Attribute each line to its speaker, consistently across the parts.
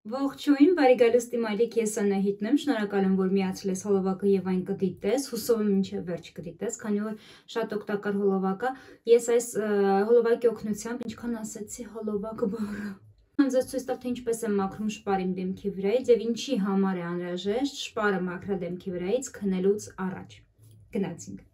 Speaker 1: Ողջույն, բարի գալուս Տիմալիկ, ես Անահիտն եմ, շնորհակալ եմ, որ միացել ես հոլովակը եւ այն կդիտես, հուսով եմ մինչեւ վերջ կդիտես, քանի որ շատ օգտակար հոլովակ է։ Ես այս հոլովակի օգնությամբ, ինչքան ասեցի հոլովակ բառը, ձեզ ցույց տալ, թե ինչպես եմ մաքրում շպարը իմ դեմքի վրայից եւ ինչի համար է անհրաժեշտ շպարը մաքրել դեմքի վրայից քնելուց առաջ։ Գնացինք։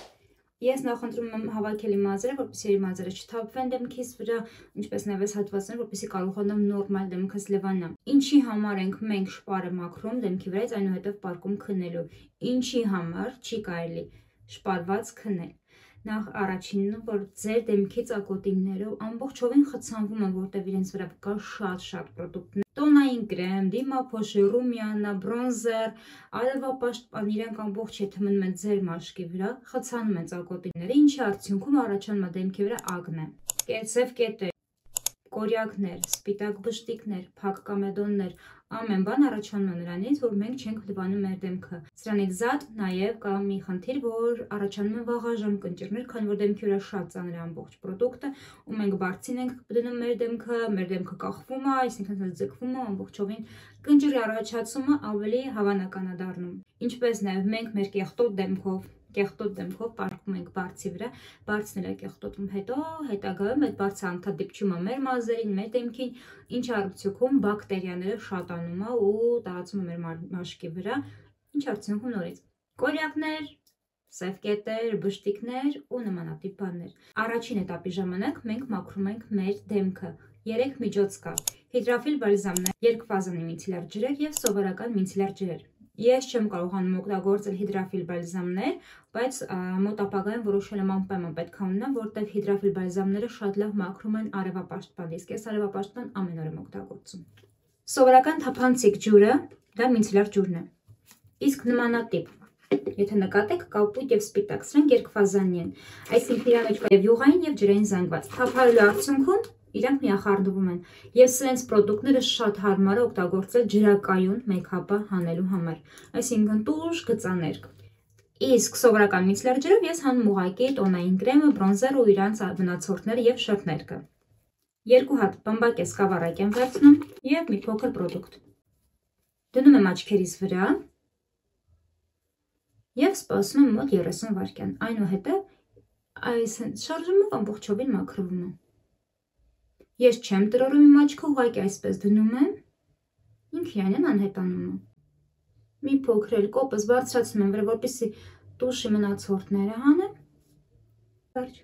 Speaker 1: Ես նախընտրում եմ հավաքել իմ մազերը, որպեսզի իմ մազերը չթափվեն դեմքիս վրա, ինչպես նաև հատվածներ, որպեսզի կարողանամ նորմալ դեմքս լվանամ։ Ինչի համար ենք մենք շպարը մաքրում դեմքի վրայից, այնուհետև պարկում քնելու։ Ինչի համար չի կարելի շպարված քնել։ Նախ առաջինը, որ ձեր դեմքի ծակոտինները ամբողջովին խցանվում են, որտեղ իրենց վրա կա շատ պրոդուկտներ։ Տոնային կրեմ, դիմափոշի, ռումիանա, բրոնզեր, արևապաշտպան, իրենք ամբողջ եթե մնում են ձեր մաշկի վրա, խցանում են ծակոտինները, ինչի արդյունքում առաջանում է դեմքի վրա ակնե, կեցև կետեր, կորյակներ, սպիտակ բշտիկներ, փակ կամեդոններ, ամեն բան առաջանում է նրանից, որ մենք չենք լվանում մեր դեմքը։ Սրանից զատ նաև կա մի խնդիր, որ առաջանում են վաղաժամ կնճիռներ, քանի որ դեմքի վրա շատ ծանր է ամբողջ պրոդուկտը, ու մենք բարձին ենք դնում մեր դեմքը կախվում է, այսինքն ձգվում է ամբողջովին, կնճիռի առաջացումը ավելի հավանական է դառնում։ Ինչպես նաև մենք մեր կեղտոտ դեմքով պարկում ենք բարձի վրա, բարձն էլ է կեղտոտում հետագայում այդ բարձը անդադիպչում է մեր մազերին, մեր դեմքին, ինչի արդյունքում բակտերիաները շատանում է ու տարածում է մեր մաշկի վրա, ինչ արդյունքում նորից կորյակներ, սև կետեր, բշտիկներ ու նմանատիպ բաներ։ Առաջին էտապի ժամանակ մենք մաքրում ենք մեր դեմքը։ 3 միջոց կա՝ հիդրաֆիլ բալզամներ, երկֆազանի միցիլյար ջրեր եւ սովորական միցիլյար ջրեր։ Ես չեմ կարողանում օգտագործել հիդրաֆիլ բալզամներ, բայց մոտ ապագայում որոշել եմ անպայման պետք է ունենամ, որտեղ հիդրաֆիլ բալզամները շատ լավ մաքրում են արևապաշտպան, իսկ ես արևապաշտպան ամեն օր եմ օգտագործում։ Սովորական թափանցիկ ջուրը դա միցիլյար ջուրն է։ Իսկ նմանատիպ, եթե նկատեք, կապույտ եւ սպիտակ, սրանք երկֆազանի են, այսինքն իրար մեջ կա եւ յուղային եւ ջրային զանգված։ Թափարելու արդյունքում իրանք միախառնվում են եւ սրանց պրոդուկտները շատ հարմար է օգտագործել ջրակայուն մեյքափը հանելու համար, այսինքն տուշ, գծաներ։ Իսկ սովորական միցիլյար ջրով ես հանում ուղղակի տոնային կրեմը, բրոնզերը ու իրանց մնացորդները եւ շրթներկը։ 2 հատ բամբակե սկավառակ եմ վերցնում եւ մի փոքր պրոդուկտ դնում եմ աչքերիս վրա եւ սպասում եմ մոտ 30 վայրկյան, այնուհետեւ այս շարժումով ամբողջովին մաքրվում է։ Ես չեմ տրորում իմ աչքը, ուղղակի այսպես դնում եմ, ինքնին անհետանում է։ Մի փոքր էլ կոպս բարձրացնում եմ վրա, որպեսզի տուշի մնացորդները հանեմ։ Վերջ։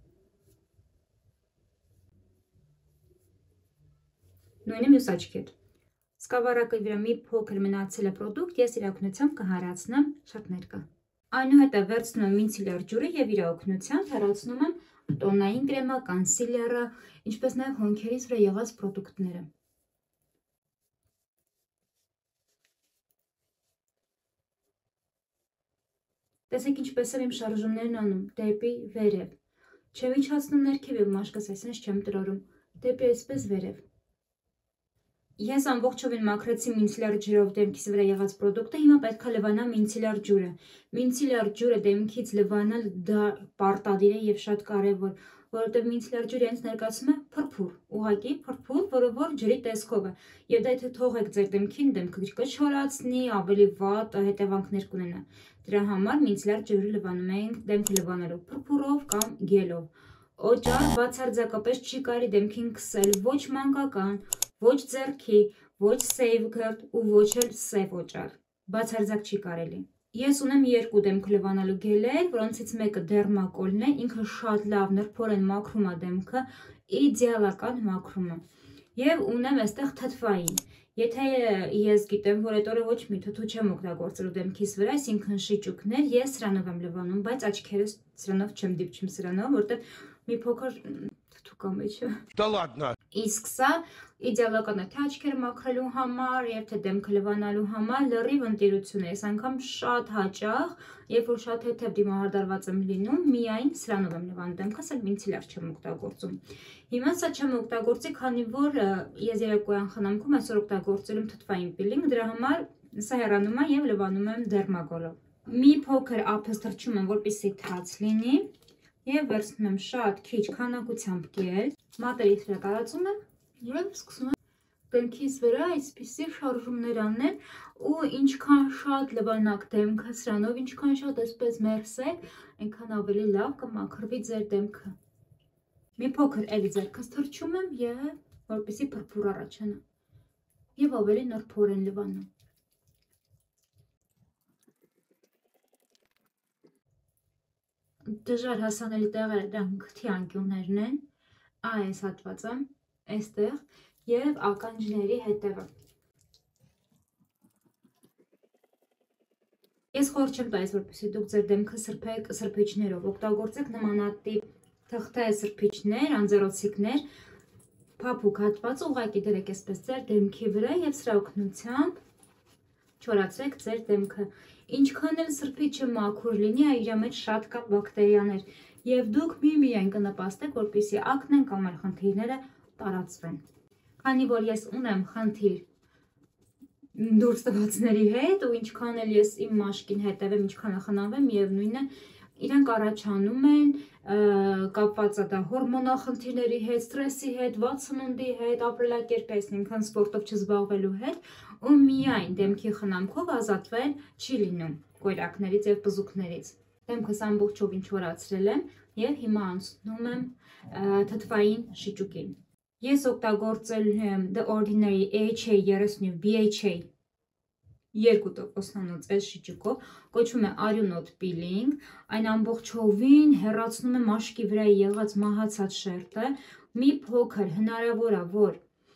Speaker 1: Նույնը մյուս աչքի հետ։ Սկավառակի վրա մի փոքր մնացել է պրոդուկտ, ես իր օգնությամբ կհարացնեմ շրթներկը։ Այնուհետև վերցնում եմ միցիլյար ջուրը եւ իր օգնությամբ հեռացնում եմ տոնային կրեմը, կոնսիլերը, ինչպես նաև հոնքերից վրա եղած պրոդուկտները։ Տեսեք ինչպես եմ իմ շարժումներն անում, դեպի վերև։ Չեմ իջացնում ներքև եւ մաշկս այսպես չեմ տրորում, դեպի այսպես վերև։ Ես ամբողջովին մաքրեցի միցիլյար ջրով դեմքիս վրա եղած պրոդուկտը, հիմա պետք է լվանամ միցիլյար ջուրը։ Միցիլյար ջուրը դեմքից լվանալ դա պարտադիր է եւ շատ կարեւոր, որովհետեւ միցիլյար ջուրը ինձ ներկայացում է փրփուր, ուղղակի փրփուր, որը որ ջրի տեսքով է։ Եվ դա եթե թողեք ձեր դեմքին, դեմքը կչորացնի, ավելի վատ հետևանքներ կունենա։ Դրա համար միցիլյար ջուրը լվանում ենք դեմքը լվանալու փրփուրով կամ գելով։ Օճառ բացարձակապես չի կարելի դեմքին քսել ոչ մանկական, ոչ ձեռքի, ոչ սեյվգրդ ու ոչ էլ սև օճառ։ Բացարձակ չի կարելի։ Ես ունեմ 2 դեմք լվանալու գելեր, որոնցից մեկը դերմակոլն է, ինքը շատ լավ նրբորեն մաքրում է դեմքը, իդեալական մաքրում է։ Եվ ունեմ այստեղ թթվային։ Եթե ես գիտեմ, որ այդ օրը ոչ մի թթու չեմ օգտագործելու դեմքիս վրա, այսինքն շիճուկներ, ես սրանով եմ լվանում, բայց աչքերս սրանով չեմ դիպչում սրանով, որտեղ մի փոքր թթու կա մեջը։ Դա լատնա։ Իսկ սա իդեալական է թե աչքերը մաքրելու համար եւ թե դեմքը լվանալու համար լրիվ ընտիրություն է։ Ես անգամ շատ հաճախ, երբ որ շատ հետեւ դիմահարդարված եմ լինում, միայն սրանով եմ լվանում դեմքս, այլ միցիլյար չեմ օգտագործում։ Հիմա սա չեմ օգտագործի, քանի որ ես երեկոյան խնամքում այսօր օգտագործել եմ թթվային պիլինգ, դրա համար սա հեռանում է եւ լվանում եմ դերմակոլով։ Մի փոքր ափս թրջում եմ, որպեսզի թաց լինի եւ վերցնում եմ շատ քիչ քանակությամբ գել, մատերից վրա տարածում եմ եւ սկսում եմ դեմքիս վրա այսպիսի շարժումներ անել ու ինչքան շատ լվանակ դեմքը սրանով, ինչքան շատ այսպես մերսեք, այնքան ավելի լավ կմաքրվի ձեր դեմքը։ Մի փոքր էլի ձեռքս թռչում եմ եւ որպեսզի փրփուր առաջանա եւ ավելի նրբորեն լվանում։ Դժվար հասանելի տեղերը դրանք քթի անկյուններն են, այս հատվածը, այստեղ եւ ականջների հետևը։ Ես խորհուրդ չեմ տալիս, որպեսզի դուք ձեր դեմքը սրբեք սրբիչներով, օգտագործեք նմանատիպ թղթե սրբիչներ, անձեռոցիկներ, փափուկ հատված ուղղակի դրեք այսպես ձեր դեմքի վրա եւ սրա օգնությամբ չորացրեք ձեր դեմքը։ Ինչքան էլ սրբիչը մաքուր լինի, իր մեջ շատ կան բակտերիաներ եւ դուք միայն կնպաստեք, որպեսզի ակնեն կամ այլ խնդիրները տարածվեն։ Քանի որ ես ունեմ խնդիր դուրս տվածների հետ ու ինչքան էլ ես իմ մաշկին հետևեմ, ինչքան էլ խնամվեմ, միևնույն է, իրանք առաջանում են կապված է դա հորմոնալ խնդիրների հետ, ստրեսի հետ, վատ սնունդի հետ, ապրելակերպի, այսինքն սպորտով չզբաղվելու հետ, ու միայն դեմքի խնամքով ազատվել չի լինում կոյրակներից եւ բզուկներից։ Դեմքս ամբողջովին չորացրել եմ եւ հիմա անցնում եմ թթվային շիճուկին։ Ես օգտագործել եմ The Ordinary AHA 30 BHA 2%-անոց այս շիճուկով, կոչվում է Arunot Peeling, այն ամբողջովին հեռացնում է մաշկի վրա եղած մահացած շերտը, մի փոքր հնարավոր է որ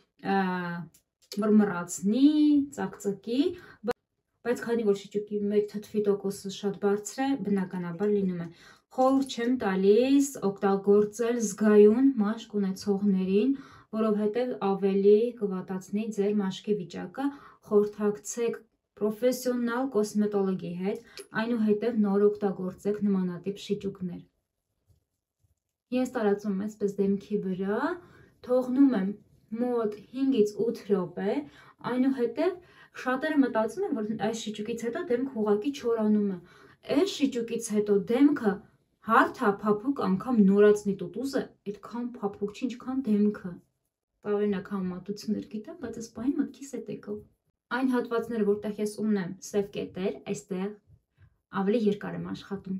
Speaker 1: մռմռացնի, ծակծկի, բայց քանի որ շիճուկի մեջ թթվի տոկոսը շատ բարձր է, բնականաբար լինում է։ Խորհուրդ չեմ տալիս օգտագործել զգայուն մաշկ ունեցողներին, որովհետև ավելի կվատացնի ձեր մաշկի վիճակը, խորհրդակցեք պրոֆեսիոնալ կոսմետոլոգի հետ, այնուհետև նոր օգտագործեք նմանատիպ շիճուկներ։ Ես տարածում եմ այսպես դեմքի վրա, թողնում եմ մոտ 5-ից 8 րոպե, այնուհետև շատերը մտածում են, որ այս շիճուկից հետո դեմքը ուղղակի չորանում է։ Այս շիճուկից հետո դեմքը հարթ է, փափուկ, անգամ նորացնի տուտուզը, այդքան փափուկ չի, ինչքան դեմքը։ Տարօրինակ համեմատություններ գիտեմ, բայց այս պահին մտքիս հետ եկավ։ Այն հատվածները, որտեղ ես ունեմ սև կետեր, այստեղ ավելի երկար եմ աշխատում։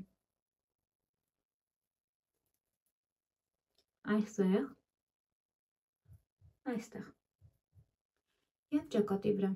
Speaker 1: Այստեղ եւ ճակատի վրա։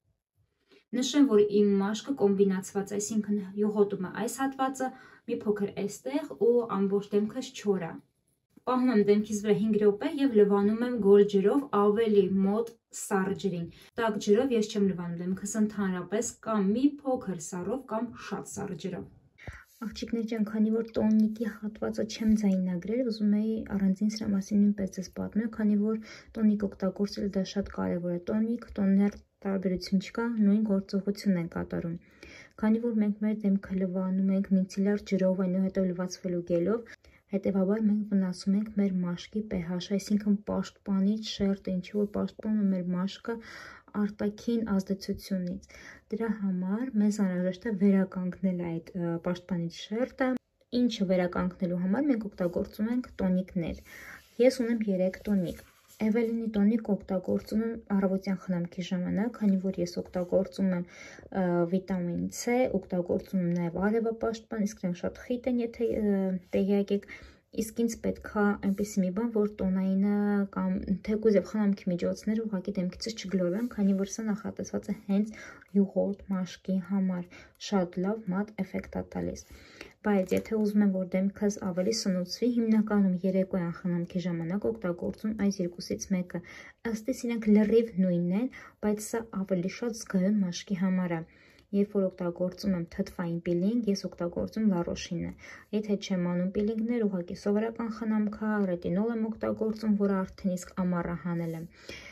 Speaker 1: Նշեմ, որ իմ մաշկը կոմբինացված, այսինքն յուղոտում է այս հատվածը, մի փոքր այստեղ ու ամբողջ դեմքս չոր է։ Պահում եմ դեմքիս վրա 5 րոպե եւ լվանում եմ գոլ ջրով, ավելի մոտ սառը ջրին։ Տաք ջրով ես չեմ լվանում դեմքս ընդհանրապես, կամ մի փոքր սառով, կամ շատ սառը ջրով։ Աղջիկներ ջան, քանի որ տոնիկի հատվածը չեմ ձայնագրել, ուզում էի առանձին սրա մասին նույնպես ձեզ պատմել, քանի որ տոնիկ օգտագործելը դա շատ կարևոր է։ Տոնիկ, տոներ տարբերություն չկա, նույն գործողությունն են կատարում։ Քանի որ մենք մեր դեմքը լվանում ենք միցիլյար ջրով, այնուհետև լվացվելու գելով, հետևաբար մենք վնասում ենք մեր մաշկի pH, այսինքն պաշտպանիչ շերտը, ինչի որ պաշտպանում է մեր մաշկը արտաքին ազդեցությունից։ Դրա համար մեզ անհրաժեշտ է վերականգնել այդ պաշտպանիչ շերտը, ինչը վերականգնելու համար մենք օգտագործում ենք տոնիկներ։ Ես ունեմ 3 տոնիկ։ Evelyn-ի տոնիկ օգտագործում եմ առավոտյան խնամքի ժամանակ, քանի որ ես օգտագործում եմ վիտամին C, օգտագործում եմ նաև արևապաշտպան, իսկ դրանք շատ խիտ են, եթե տեղյակ եք, իսկ ինձ պետքա այնպեսի մի բան, որ տոնայինը կամ թեկուզ եւ խնամքի միջոցները ուղղակի դեմքիցս չգլորվեն, քանի որ սա նախատեսված է հենց յուղոտ մաշկի համար, շատ լավ մատ էֆեկտ է տալիս։ Բայց եթե ուզում եմ, որ դեմքս ավելի սնուցվի, հիմնականում երեկոյան խնամքի ժամանակ օգտագործում այս երկուսից մեկը։ Ըստիս իրենք լրիվ նույնն են, բայց սա ավելի շատ զգայուն մաշկի համար է։ Երբ որ օգտագործում եմ թթվային պիլինգ, ես օգտագործում La Roche-ը։ Եթե չեմ անում պիլինգներ, ուղղակի սովորական խնամքա, ռետինոլ եմ օգտագործում, որը արդեն իսկ ամառը հանել եմ։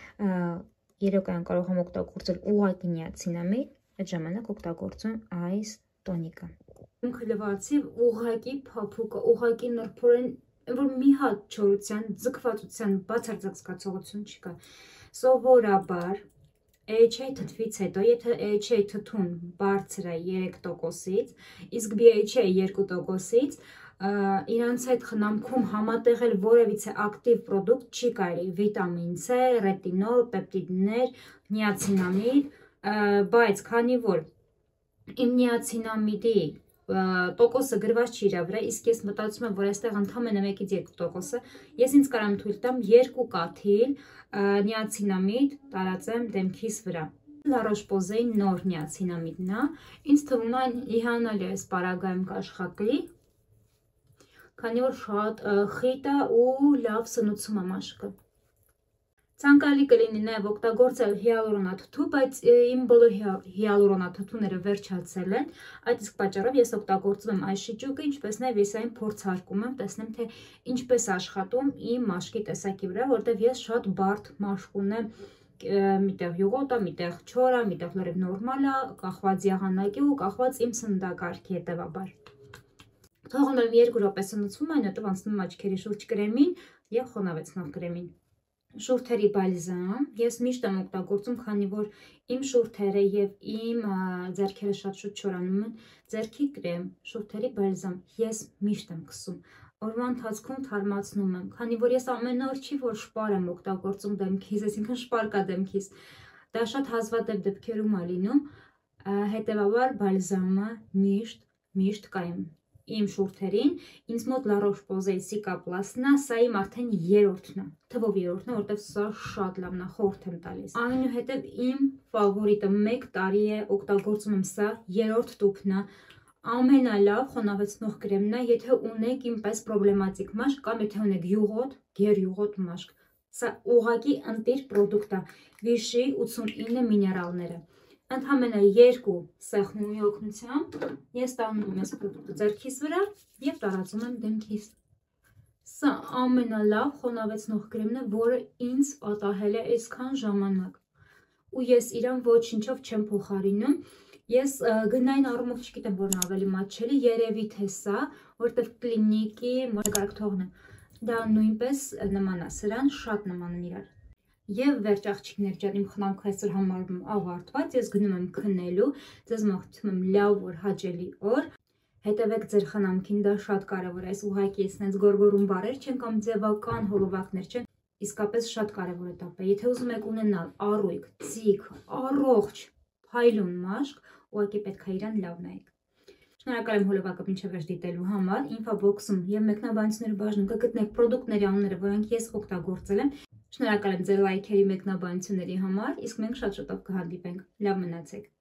Speaker 1: Երեկոյան կարող եմ օգտագործել ուղղակի նիացինամիդ, այդ ժամանակ օգտագործում այս տոնիկը։ Դեմքը լվացի ուղղակի փափուկը, ուղղակի նրբորեն, որ մի հատ չորության, ձգվածության բացարձակ զգացողություն չկա։ Սովորաբար AHA թթվից հետո, եթե AHA թթուն բարձր է 3%-ից, իսկ BHA 2%-ից, իրանց հետ խնամքում համատեղել որևիցե ակտիվ պրոդուկտ չի կարելի, վիտամին C, ռետինոլ, պեպտիդներ, նիացինամիդ, բայց քանի որ իմ նիացինամիդի տոկոսը գրված չի իր վրա, իսկ ես մտածում եմ, որ այստեղ ընդամենը 1-2%-ը, ես ինձ կարամ թույլ տամ 2 կաթիլ նիացինամիդ տարածեմ դեմքիս վրա։ La Roche-Posay նոր նիացինամիդն է, ինձ թվում է իհանալի այս պարագայում կաշխատի, քանի որ շատ խիտ է ու լավ սնուցում է մաշկը։ Ցանկալի կլինի նաև օգտագործել հիալուրոնաթթու, բայց իմ բոլոր հիալուրոնաթթուները վերջացել են, այդ իսկ պատճառով ես օգտագործում եմ այս շիճուկը, ինչպես նաև ես այն փորձարկում եմ, տեսնեմ թե ինչպես աշխատում իմ մաշկի տեսակի վրա, որտեղ ես շատ բարդ մաշկ ունեմ, միտեղ յուղոտ է, միտեղ չոր է, միտեղ լրիվ նորմալ է, կախված եղանակի ու կախված իմ սննդակարգի հետևաբար։ Թողնում եմ 2 րոպե սնուցվում, այնուհետև անցնում եմ աչքերի շուրջ կրեմին եւ խոնավեցնող կրեմին։ Շուրթերի բալզամ ես միշտ եմ օգտագործում, քանի որ իմ շուրթերը եւ իմ ձեռքերը շատ շուտ չորանում են, ձեռքի կրեմ, շուրթերի բալզամ ես միշտ եմ քսում։ Օրվա ընթացքում թարմացնում եմ, քանի որ ես ամեն օր չի որ շպար եմ օգտագործում դեմքիս, այսինքն շպար կա դեմքիս։ Դա շատ հազվադեպ դեպքերում է լինում, հետեւաբար բալզամը միշտ կա իմ շուրթերին, ինձ մոտ La Roche-Posay Cicaplast-ն է, սա իմ արդեն 3-րդն է, թվով 3-րդն է, որտեղ սա շատ լավն է, խորհուրդ եմ տալիս։ Այնուհետև իմ ֆավորիտը 1 տարի է օգտագործում եմ սա, 3-րդ տուփն է, ամենալավ խոնավեցնող կրեմն է, եթե ունեք ինպես պրոբլեմատիկ մաշկ կամ եթե ունեք յուղոտ, գերյուղոտ մաշկ։ Սա ուղղակի ընտիր պրոդուկտ է, Vichy 89 միներալները։ Ընդամենը 2 սեղմումի օգնությամբ ես տանում եմ այս պրոդուկտը ձեռքիս վրա եւ տարածում եմ դեմքիս։ Սա ամենալավ խոնավեցնող կրեմն է, որը ինձ պատահել է այսքան ժամանակ։ Ու ես իրան ոչինչով չեմ փոխարինում։ Ես գնային առումով չգիտեմ որն ավելի մատչելի, երևի թե սա, որտեղ կլինիկի մոդելակարգթողն է։ Դա նույնպես նման է, սրան շատ նման են իրար։ Եվ վերջ աղջիկներ ջան, իմ խնամքը այսօր համարվում ավարտված, ես գնում եմ քնելու, ձեզ մաղթում եմ լավ օր, հաճելի օր, հետևեք ձեր խնամքին, դա շատ կարևոր է, այս ուղղակի այսպես գորգորում բարեր չեն կամ ձևական հոլովակներ չեն, իսկապես շատ կարևոր էտապ է, եթե ուզում եք ունենալ առույգ, ձիգ, առողջ, փայլուն մաշկ, ուղղակի պետք է իրան լավ նայեք։ Շնորհակալ եմ հոլովակը մինչև վերջ դիտելու համար, ինֆոբոքսում եւ մեկնաբանությունների բաժնում կգտնեք պրոդուկտների անունները, որոնք ես օգտագործել եմ։ Շնորհակալ եմ ձեր լայքերի մեկնաբանությունների համար, իսկ մենք շատ շուտով կհանդիպենք։ Լավ մնացեք։